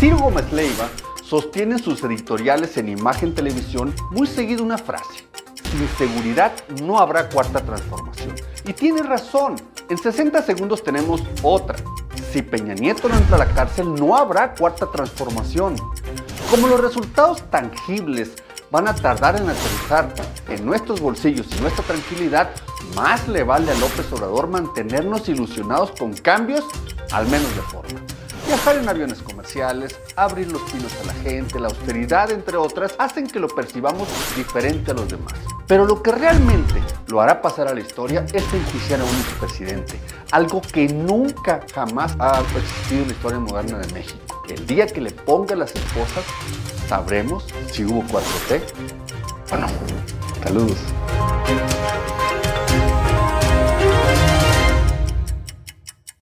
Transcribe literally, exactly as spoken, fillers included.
Ciro Gómez Leiva sostiene en sus editoriales en Imagen Televisión muy seguido una frase: sin seguridad no habrá cuarta transformación. Y tiene razón. En sesenta segundos tenemos otra: si Peña Nieto no entra a la cárcel, no habrá cuarta transformación. Como los resultados tangibles van a tardar en aterrizar en nuestros bolsillos y nuestra tranquilidad, más le vale a López Obrador mantenernos ilusionados con cambios, al menos de forma. Viajar en aviones comerciales, abrir los pinos a la gente, la austeridad, entre otras, hacen que lo percibamos diferente a los demás. Pero lo que realmente lo hará pasar a la historia es enjuiciar a un expresidente, algo que nunca jamás ha existido en la historia moderna de México. El día que le ponga las esposas, sabremos si hubo cuatro T o no. Saludos.